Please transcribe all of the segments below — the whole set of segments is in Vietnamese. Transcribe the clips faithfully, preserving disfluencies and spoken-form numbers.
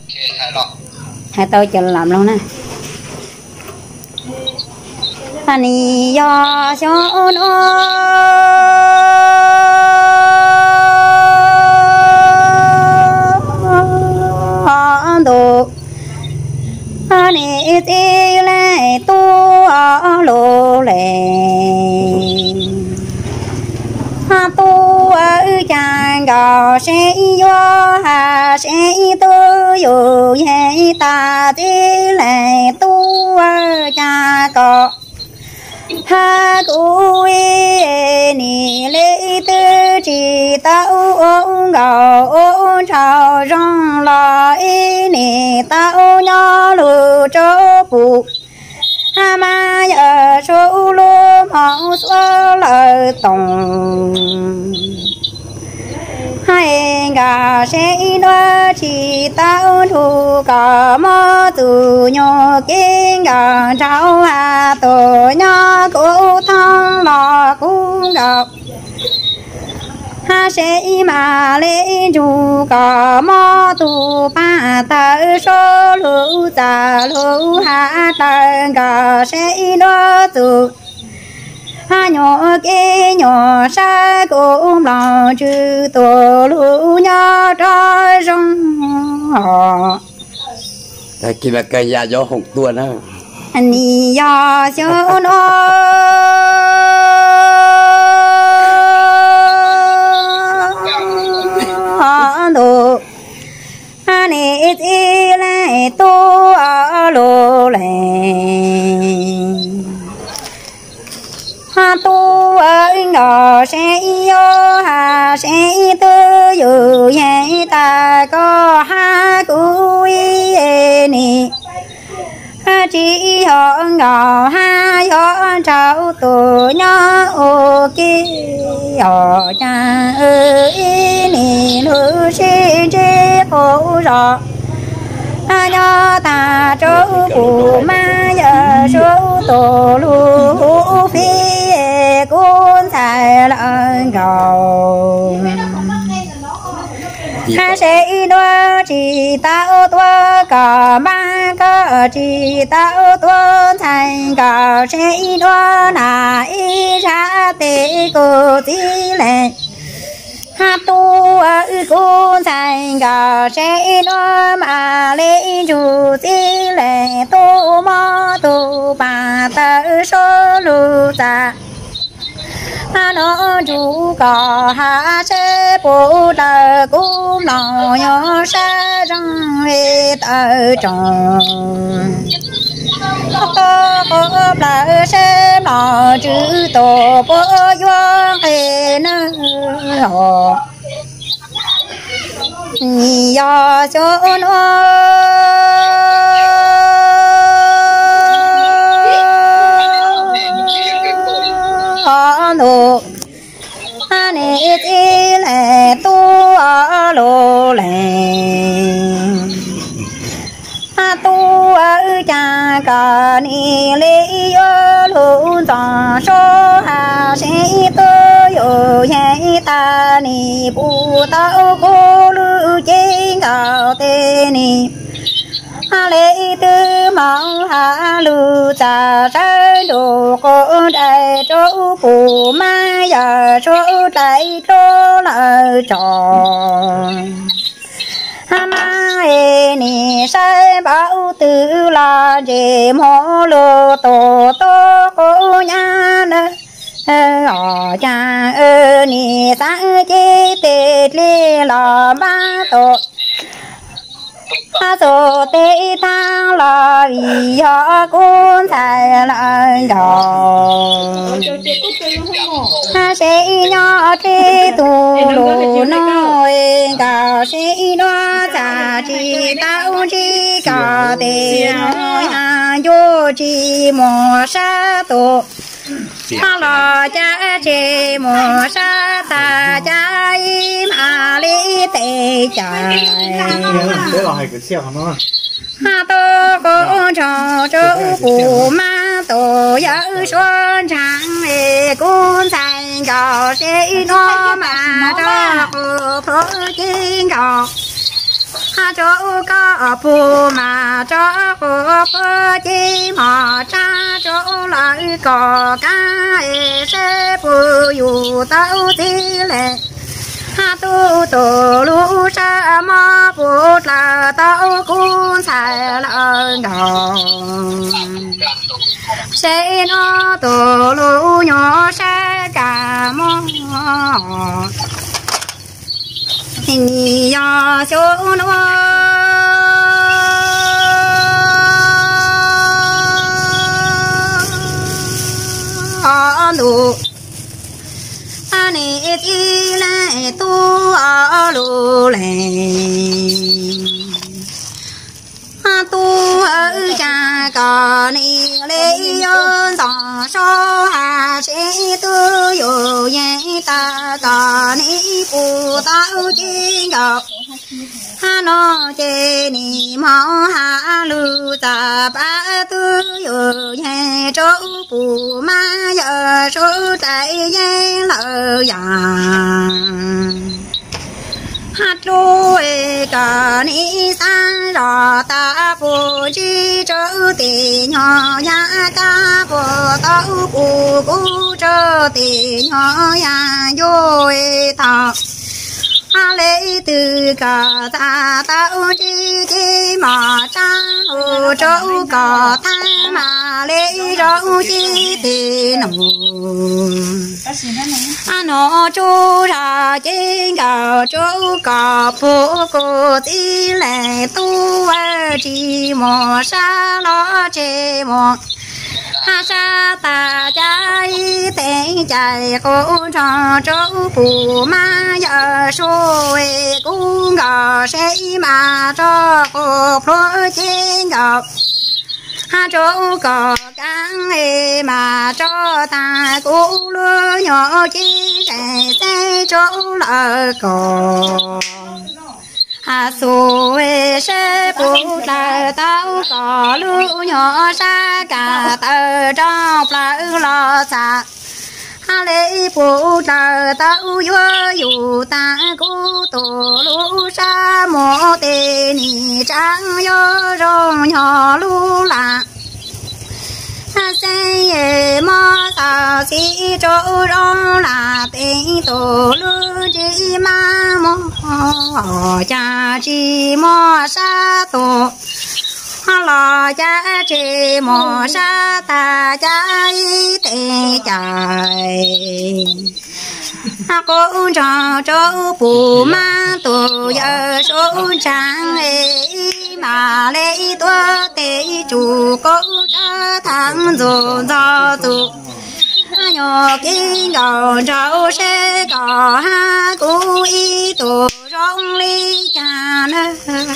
hai tôi chờ làm luôn nè anh yo cho nó đồ anh đi lại tu lô lệ tu ở chàng gò sẽ yo hà sẽ tu dù hay ta đi lại tu ở chàng gò ha cô nì lệ tư chỉ tao ông gạo ông chào rong lo nì tao nhỏ lù cho phụ ha ma giờ số lúa mong xóa lời tổng hai gà sẽ đua chỉ tao thu cả mơ từ nhỏ kinh gà cháu hà tổ nhỏ cô thăng lò cũng gặp ha sẽ mà lên chủ cả mơ từ ba ta số lũ ta lũ hạ ta gà sẽ đua từ ha nhỏ cái nhỏ sa cũng lòng chữ tổ lũ nhỏ trói rong họ tại khi mà cây già gió hụt tua đó anh đi gió cho nó họ đồ anh đi đi lại tu ở lô lệ ha tu ở ngõ sẽ yo hà sẽ tư dù hay ta có ha cúi nè ha chỉ họ ngõ ha yo cháu tổ nhỏ ô kia họ cha ơi nè nữ sinh chế khổ rõ ha nhỏ ta chỗ phụ ma giờ số tổ lũ phi cuốn thải lợn gầu ha sẽ đua chỉ tạo tua cả ba cả chỉ tạo tua thành cả sẽ đua là ý ra tế cô tí lệ ha tu ở cuốn thành cả sẽ đua mà lên chủ tí lệ tu mò tu bà ta số lưu ta ha nó chủ có ha sẽ bố đời cũng lòng nhỏ sẽ răng về tới tròn có có là sẽ nó chữ tổ bố doan về nơi họ do cho nó đồ anh đi lại tu ở lô lệ ha tu ở cha cả ni lê yo lô gió số hà sẽ tu yo hay ta ni bu tao cô lư trên gạo tê ni ha lê tư mong ha lư cha trái đồ cô đại chỗ phụ ma giờ chỗ đại chỗ lời tròn ha ma e ni sai bảo tự là dễ mô lô tổ tô cô nha nè ở cha ơ ni sáng chế tê lê là ba tổ ha số tê thang là vì họ cũng thay lại rồi ha sẽ nhỏ thế tu lù nói cả sẽ nó trả chỉ tao chỉ cả tê nói ha vô chỉ mò sa tổ ha là cha chế mò sa ta cha im à lý tê chạy ha tô cô cho chỗ phụ ma tổ nhớ xuân trắng e cuốn thành gò sẽ nó mà cho phở phở chiên gò ha chỗ có phù mà chỗ phù phù chi mà cha chỗ lại có cái sẽ phù dù tao chi lệ ha tu tu lu sa ma bút là tao cũng sai là đầu sẽ nó tu lu nhỏ sẽ cả mong hình ya số nó lu anh đi lại tu ở lu lên tu ở cha còn đi lấy yon dòng số hà sẽ tu yo ye ta còn đi phụ tao chi ngọc ha nó chê ni máu ha lu ta ba tu yo ye chỗ phụ ma giờ số tại ye lỡ ya hát trôi cả ní san rò ta phụ chi trở tì nhỏ ya ta phụ tao phụ cu trở tì nhỏ ya vui ta ha lễ từ cả ta tao chi chi mà trang hồ trâu cả ta mà lễ trâu chi tì nụ ha nó chú ra trên gạo chú cả phụ cô tí lệ tu ở chỉ mò sa lo chê mò ha sa ta trái tên chạy cô cho chú phụ ma giờ xuôi cũng gạo sẽ mà cho cô phô trên gạo ha chỗ có căng hề mà cho ta cũ lúa nhỏ chi sẽ sẽ chỗ lỡ cò ha xuôi sẽ phụ lỡ tao có lúa nhỏ xa cả tờ trong lỡ lo xa ha lễ phụ lỡ tao vô dù ta cũ tổ lúa xa mô tê nì trắng vô rong nhỏ lúa lạc ha say mò sao si chỗ đó là tên tổ lưu chỉ ma mò cha chỉ mò sa tổ ha lo cha chỉ mò sa ta cha y tê chạy ha cô cho chỗ phụ ma tổ giờ số trang ấy mà lấy tua tê chủ cô cho thằng dù do tụ nhỏ kinh gạo cháu sẽ có ha cô y tổ trong ly trà nữa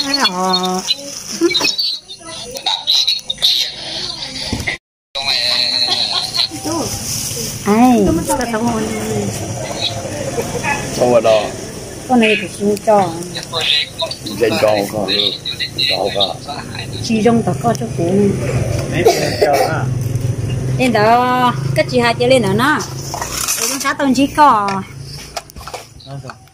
ai có tao ngon không vào đó con này thì xin cho trên con con con con chỉ trong tao có cho cũ lên đó cái chị hai chị lên đó nó lên sát tông chỉ có